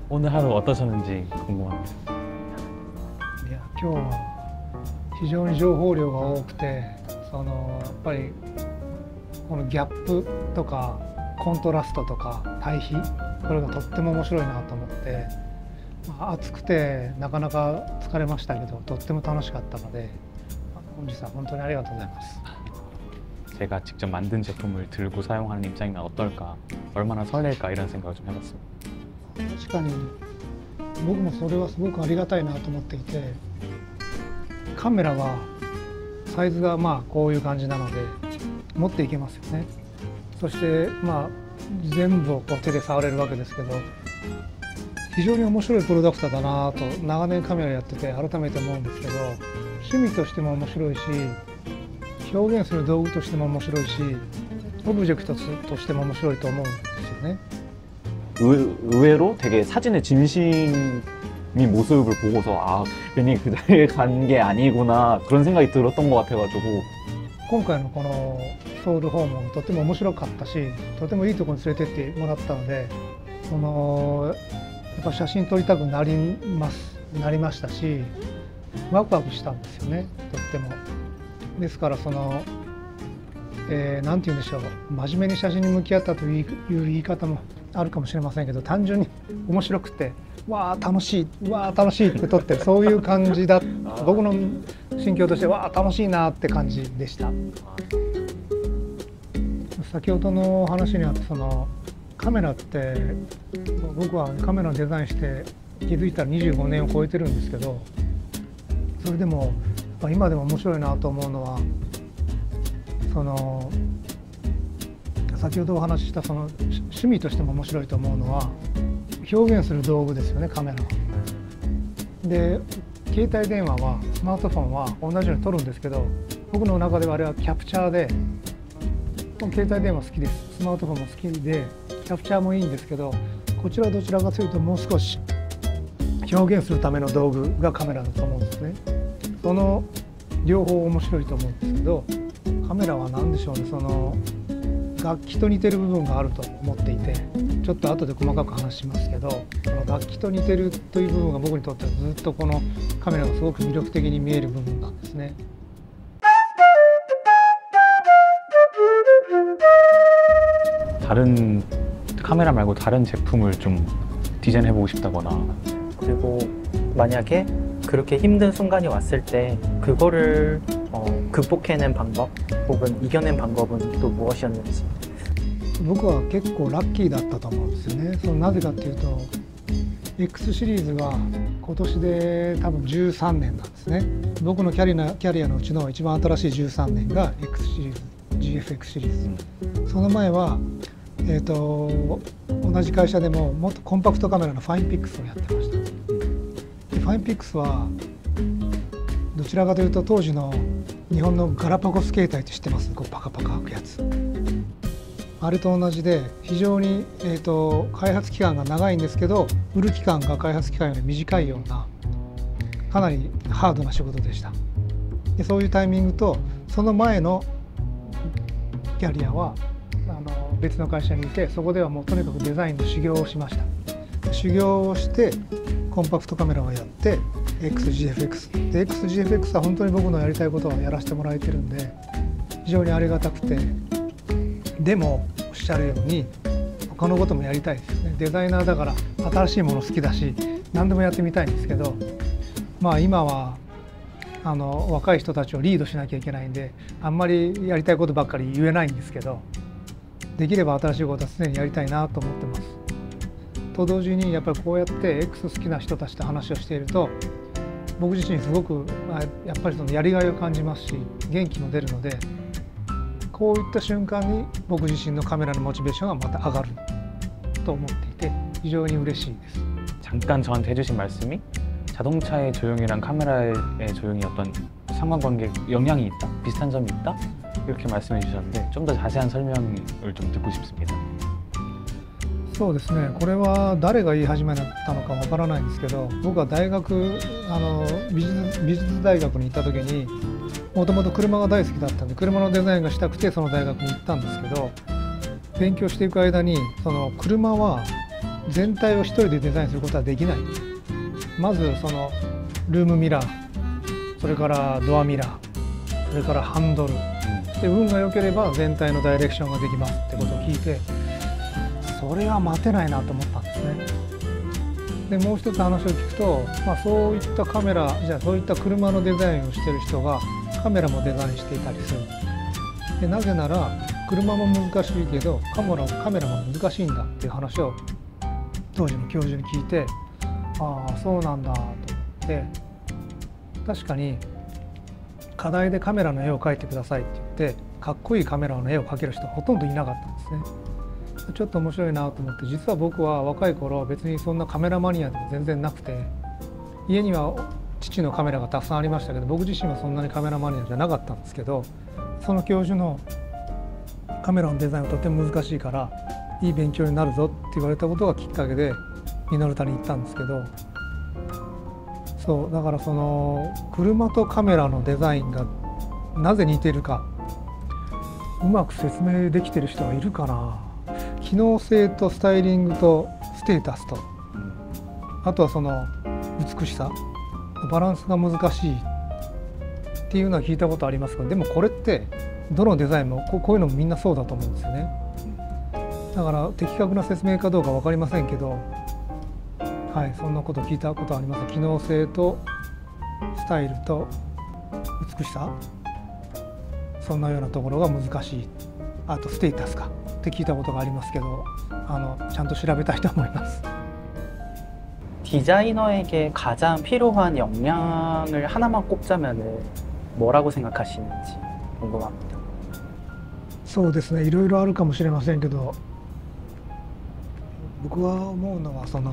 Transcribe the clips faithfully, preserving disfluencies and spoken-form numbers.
오늘 하루 어떠셨는지 궁금합니다. いや今日は非常に情報量が多くて、そのやっぱりこのギャップとかコントラストとか対比、これがとっても面白いなと思って、まあ、暑くてなかなか疲れましたけどとっても楽しかったので、本日は本当にありがとうございます。 제가 직접 만든 제품을 들고 사용하는 입장이면 어떨까, 얼마나 설렐까 이런 생각을 좀 해봤습니다. 確かに僕もそれはすごくありがたいなと思っていて、カメラはサイズがまあこういう感じなので持っていけますよね。そしてまあ全部をこう手で触れるわけですけど、非常に面白いプロダクトだなと長年カメラやってて改めて思うんですけど、趣味としても面白いし、表現する道具としても面白いし、オブジェクトとしても面白いと思うんですよね。 의, 의외로 되게 사진의 진심이 모습을 보고서 아 괜히 그 자리에 간 게 아니구나 그런 생각이 들었던 것 같아가지고 今回のこのソウル訪問とても面白かったし、とてもいいところに連れてってもらったので、そのやっぱ写真撮りたくなりますなりましたし、ワクワクしたんですよね、とっても。ですからその、えー、なんて言うんでしょう、真面目に写真に向き合ったという言い方もあるかもしれませんけど、単純に面白くて、わあ楽しい、わあ楽しいって撮ってる、そういう感じだ。僕の心境としてわあ楽しいなって感じでした。先ほどの話にあったそのカメラって、僕はカメラのデザインして気づいたらにじゅうごねんを超えてるんですけど、それでも今でも面白いなと思うのは、その先ほどお話ししたその趣味としても面白いと思うのは表現する道具ですよね、カメラは。で携帯電話はスマートフォンは同じように撮るんですけど、僕の中ではあれはキャプチャーで、携帯電話好きです、スマートフォンも好きでキャプチャーもいいんですけど、こちらはどちらかというともう少し表現するための道具がカメラだと思うんですね。その両方面白いと思うんですけど、カメラは何でしょうね、その楽器と似てる部分があると思っていて、ちょっと後で細かく話しますけど、その楽器と似てるという部分が僕にとってはずっとこのカメラがすごく魅力的に見える部分なんですね。 다른 카메라 말고 다른 제품을 좀 디자인해보고 싶다거나, 그리고 만약에 그렇게 힘든 순간이 왔을 때 그거를 어, 극복해낸 방법 혹은 이겨낸 방법은 또 무엇이었는지. 僕は結構ラッキーだったと思うんですよね。そのなぜかっていうと X シリーズは今年で多分じゅうさんねんなんですね。僕のキャリア、キャリアのうちの一番新しいじゅうさんねんが X シリーズ ジーエフエックス シリーズ、その前は、えー、と同じ会社でももっとコンパクトカメラのファインピックスをやってました。でファインピックスはどちらかというと当時の日本のガラパゴス携帯って知ってます？こうパカパカ開くやつ。あれと同じで非常に、えー、と開発期間が長いんですけど、売る期間が開発期間より短いようなかなりハードな仕事でした。でそういうタイミングと、その前のキャリアはあの別の会社にいて、そこではもうとにかくデザインの修行をしました。修行をしてコンパクトカメラをやって エックスジーエフエックス で エックスジーエフエックス は本当に僕のやりたいことをやらせてもらえてるんで非常にありがたくて、でもおっしゃるように他のこともやりたいですよね。デザイナーだから新しいもの好きだし何でもやってみたいんですけど、まあ今はあの若い人たちをリードしなきゃいけないんであんまりやりたいことばっかり言えないんですけど、できれば新しいことは常にやりたいなと思ってます。と同時にやっぱりこうやって X 好きな人たちと話をしていると僕自身すごくやっぱりそのやりがいを感じますし元気も出るので、こういった瞬間に僕自身のカメラのモチベーションがまた上がると思っていて非常に嬉しいです。 잠깐 저한테 해주신 말씀이 자동차의 조용이랑 카메라의 조용이 어떤 상관관계 영향이 있다, 비슷한 점이 있다 이렇게 말씀해 주셨는데 좀 더 자세한 설명을 좀 듣고 싶습니다. そうですね、これは誰が言い始めたのかわからないんですけど、僕は大学あの美術、美術大学に行った時にもともと車が大好きだったんで車のデザインがしたくてその大学に行ったんですけど、勉強していく間にその車は全体を一人でデザインすることはできない。まずそのルームミラー、それからドアミラー、それからハンドルで、運が良ければ全体のダイレクションができますってことを聞いて、それは待てないなと思ったんですね。でもう一つ話を聞くと、まあ、そういったカメラじゃあそういった車のデザインをしてる人がカメラもデザインしていたりする。でなぜなら車も難しいけどカメラカメラも難しいんだっていう話を当時の教授に聞いて、ああそうなんだと思って、確かに課題でカメラの絵を描いてくださいって言ってかっこいいカメラの絵を描ける人はほとんどいなかったんですね。ちょっと面白いなと思って、実は僕は若い頃別にそんなカメラマニアでも全然なくて、家には父のカメラがたくさんありましたけど、僕自身はそんなにカメラマニアじゃなかったんですけど、その教授のカメラのデザインはとても難しいからいい勉強になるぞって言われたことがきっかけでミノルタに行ったんですけど、そうだからその車とカメラのデザインがなぜ似てるかうまく説明できてる人がいるかな。機能性とスタイリングとステータスと、あとはその美しさバランスが難しいっていうのは聞いたことありますが、でもこれってどのデザインもこうこういうのもみんなそうだと思うんですよね。だから的確な説明かどうか分かりませんけど、はい、そんなこと聞いたことあります。機能性とスタイルと美しさ、そんなようなところが難しい。あとステータスかって聞いたことがありますけど、あのちゃんと調べたいと思います。 디자이너에게 가장 필요한 역량을 하나만 꼽자면 뭐라고 생각하시는지 궁금합니다. そうですね、いろいろあるかもしれませんけど、僕は思うのはその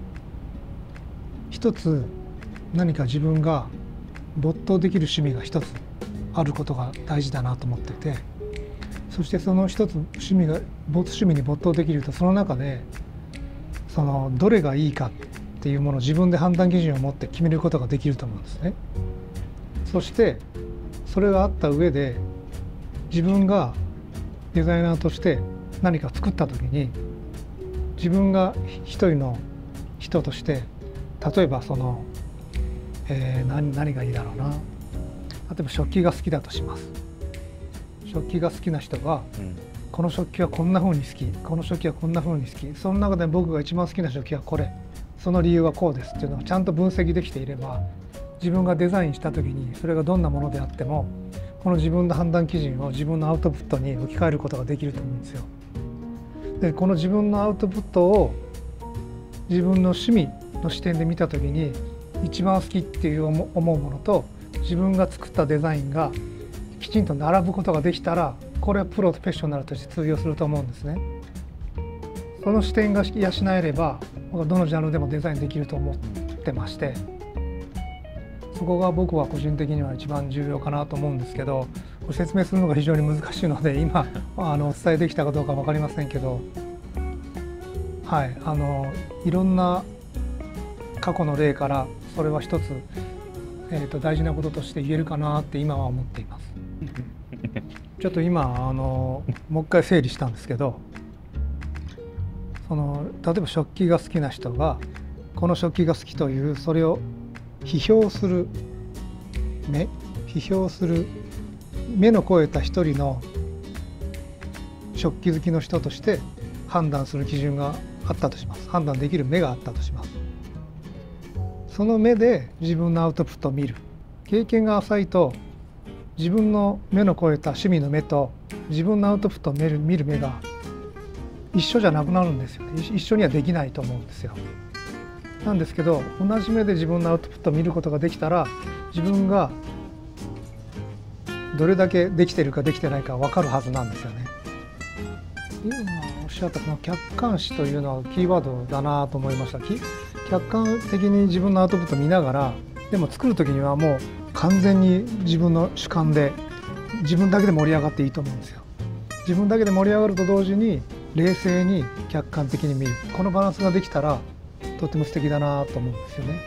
一つ何か自分が没頭できる趣味が一つあることが大事だなと思ってて、そしてその一つ趣味が趣味に没頭できると、その中でそのどれがいいかっていうものを自分で判断基準を持って決めることができると思うんですね。そしてそれがあった上で自分がデザイナーとして何か作った時に、自分が一人の人として例えばその、えー、何, 何がいいだろうな、例えば食器が好きだとします。食器が好きな人が、うん、この食器はこんな風に好き、この食器はこんな風に好き、その中で僕が一番好きな食器はこれ、その理由はこうですっていうのをちゃんと分析できていれば、自分がデザインした時にそれがどんなものであってもこの自分の判断基準を自分のアウトプットに置き換えることができると思うんですよ。でこの自分のアウトプットを自分の趣味の視点で見た時に一番好きっていう思うものと自分が作ったデザインがきちんと並ぶことができたら、これはプロフェッショナルとして通用すると思うんですね。その視点が養えればどのジャンルでもデザインできると思ってまして、そこが僕は個人的には一番重要かなと思うんですけど、ご説明するのが非常に難しいので今あのお伝えできたかどうか分かりませんけど、はい、あのいろんな過去の例からそれは一つ、えーと、大事なこととして言えるかなって今は思っています。ちょっと今あのもう一回整理したんですけど、その例えば食器が好きな人がこの食器が好きというそれを批評する目批評する目の超えた一人の食器好きの人として判断する基準があったとします。判断できる目があったとします。その目で自分のアウトプットを見る。経験が浅いと自分の目の超えた趣味の目と自分のアウトプットを見る、見る目が一緒じゃなくなるんですよね。一緒にはできないと思うんですよ。なんですけど同じ目で自分のアウトプットを見ることができたら、自分がどれだけできてるかできてないか分かるはずなんですよね。今おっしゃったその客観視というのはキーワードだなと思いました。客観的に自分のアウトプットを見ながら、でも作る時にはもう完全に自分の主観で自分だけで盛り上がっていいと思うんですよ。自分だけで盛り上がると同時に冷静に客観的に見る、このバランスができたらとても素敵だなと思うんですよね。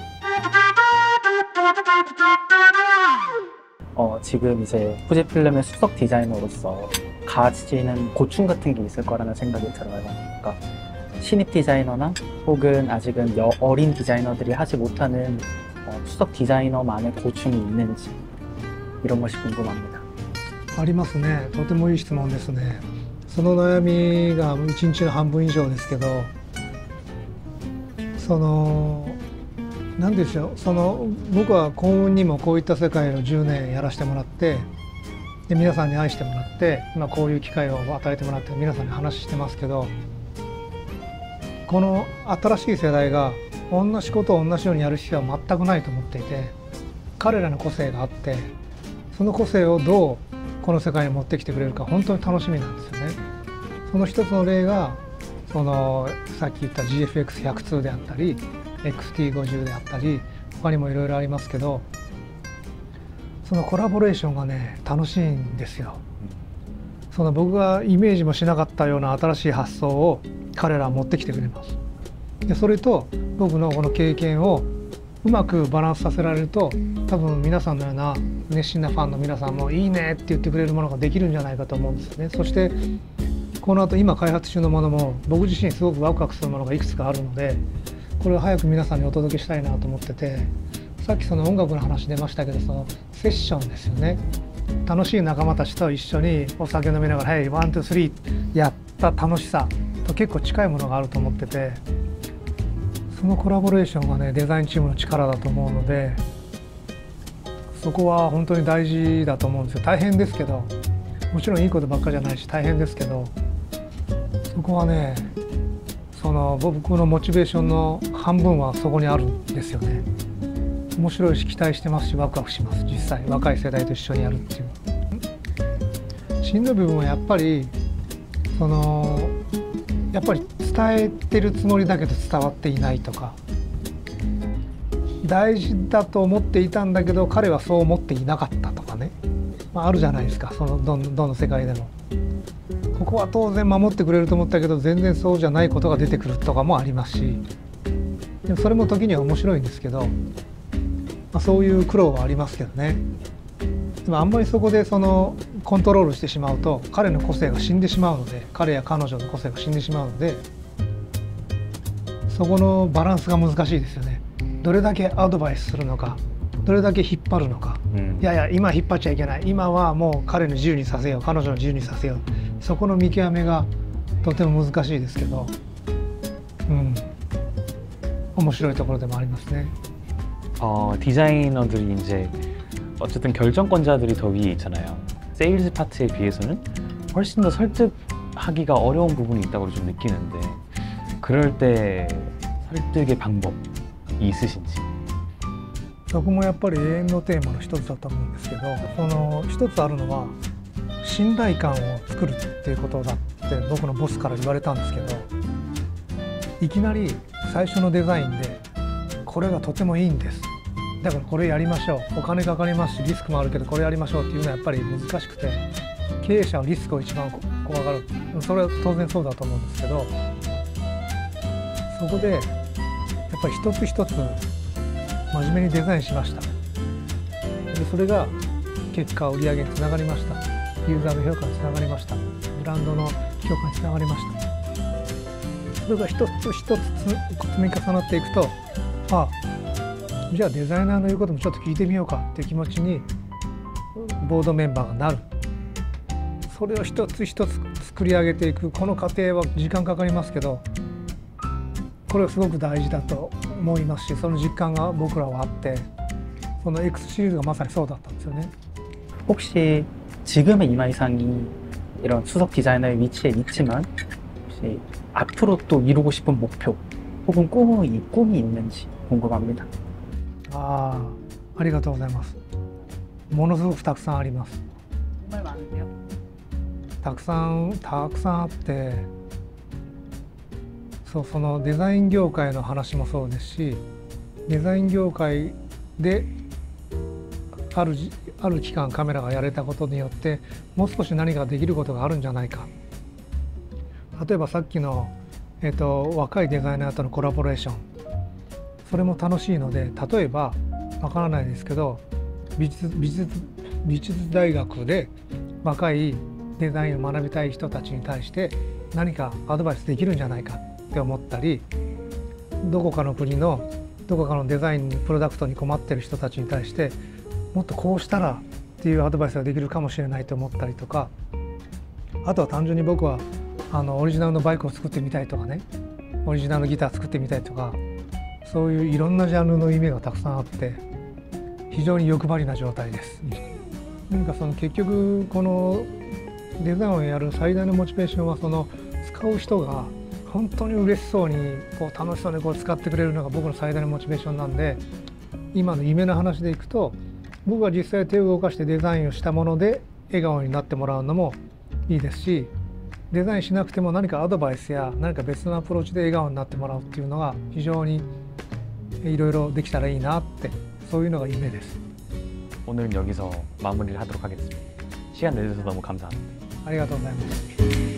어, 지금 이제 후지필름의 수석 디자이너로서 가지는 고충 같은 게 있을 거라는 생각이 들어요. 그러니까 신입 디자이너나 혹은 아직은 여, 어린 디자이너들이 하지 못하는 어, 수석 디자이너만의 고충이 있는지 이런 것이 궁금합니다. ありますね。とてもいい質問ですね。その悩みがいちにちの半分以上ですけど、その何でしょう、その僕は幸運にもこういった世界をじゅうねんやらせてもらって、で皆さんに愛してもらって、今こういう機会を与えてもらって皆さんに話してますけど、この新しい世代が同じことを同じようにやる必要は全くないと思っていて、彼らの個性があって、その個性をどうこの世界に持ってきてくれるか本当に楽しみなんですよね。その一つの例がそのさっき言った ジーエフエックスひゃくに であったり エックスティーごじゅう であったり他にもいろいろありますけど、そのコラボレーションがね楽しいんですよ。その僕がイメージもしなかったような新しい発想を彼らは持ってきてくれます。でそれと僕のこの経験をうまくバランスさせられると、多分皆さんのような熱心なファンの皆さんもいいねって言ってくれるものができるんじゃないかと思うんですね。そしてこの後今開発中のものも僕自身すごくワクワクするものがいくつかあるので、これを早く皆さんにお届けしたいなと思ってて、さっきその音楽の話出ましたけど、そのセッションですよね。楽しい仲間たちと一緒にお酒飲みながら「ヘイワンツースリー」やった楽しさと結構近いものがあると思ってて、そのコラボレーションがねデザインチームの力だと思うので、そこは本当に大事だと思うんですよ。大変ですけど、もちろんいいことばっかじゃないし大変ですけど、そこはねその僕のモチベーションの半分はそこにあるんですよね。面白いし期待してますしワクワクします。実際若い世代と一緒にやるっていうしんどい部分はやっぱりそのやっぱり伝えてるつもりだけど伝わっていないとか、大事だと思っていたんだけど彼はそう思っていなかったとかね、まあ、あるじゃないですか。そのどのどの世界でもここは当然守ってくれると思ったけど全然そうじゃないことが出てくるとかもありますし、でもそれも時には面白いんですけど、まあ、そういう苦労はありますけどね。でもあんまりそこでそのコントロールしてしまうと彼の個性が死んでしまうので、彼や彼女の個性が死んでしまうので、そこのバランスが難しいですよね。どれだけアドバイスするのか、どれだけ引っ張るのか、うん、いやいや今引っ張っちゃいけない、今はもう彼の自由にさせよう、彼女の自由にさせよう、そこの見極めがとても難しいですけど、うん、面白いところでもありますね。 어, 디자이너들이 이제 어쨌든 결정권자들이 더 위에 있잖아요. 세일즈 파트에 비해서는 훨씬 더 설득하기가 어려운 부분이 있다고 좀 느끼는데, 그럴 때 설득의 방법이 있으신지. そこもやっぱり永遠のテーマの一つだと思うんですけど、その一つあるのは信頼感を作るっていうことだって僕のボスから言われたんですけど、いきなり最初のデザインでこれがとてもいいんです、だからこれやりましょう、お金かかりますしリスクもあるけどこれやりましょうっていうのはやっぱり難しくて、経営者はリスクを一番怖がる、それは当然そうだと思うんですけど、そこでやっぱり一つ一つ真面目にデザインしました。でそれが結果売り上げにつながりました、ユーザーの評価につながりました、ブランドの評価につながりました。それが一つ一つ積み重なっていくと、ああじゃあデザイナーの言うこともちょっと聞いてみようかっていう気持ちにボードメンバーがなる。それを一つ一つ作り上げていく、この過程は時間かかりますけど、これはすごく大事だと思いますし、その実感が僕らはあって、その X シリーズがまさにそうだったんですよね。 혹시 지금의 이마이상이 이런 수석 디자이너의 위치에 있지만 혹시 앞으로 또 이루고 싶은 목표 혹은 꿈이, 꿈이 있는지 궁금합니다. ああ、ありがとうございます。ものすごくたくさんあります。 정말 많은데요? たくさんたくさんあって、そうそのデザイン業界の話もそうですし、デザイン業界であるある期間カメラがやれたことによってもう少し何かできることがあるんじゃないか。例えばさっきの、えーと、若いデザイナーとのコラボレーション、それも楽しいので、例えばわからないですけど美術美術美術大学で若いデザインを学びたい人たちに対して何かアドバイスできるんじゃないか。 って思ったり、どこかの国のどこかのデザインプロダクトに困ってる人たちに対してもっとこうしたらっていうアドバイスができるかもしれないと思ったりとか、あとは単純に僕はあのオリジナルのバイクを作ってみたいとかね、オリジナルのギター作ってみたいとか、そういういろんなジャンルの夢がたくさんあって非常に欲張りな状態です。なんかその結局このデザインをやる最大のモチベーションは、その使う人が本当に嬉しそうにこう楽しそうにこう使ってくれるのが僕の最大のモチベーションなんで、今の夢の話でいくと、僕が実際手を動かしてデザインをしたもので笑顔になってもらうのもいいですし、デザインしなくても何かアドバイスや何か別のアプローチで笑顔になってもらうっていうのが非常にいろいろできたらいいなって、そういうのが夢です。 오늘은 여기서 마무리를 하도록 하겠습니다. 시간 내주셔서 너무 감사합니다. ありがとうございます。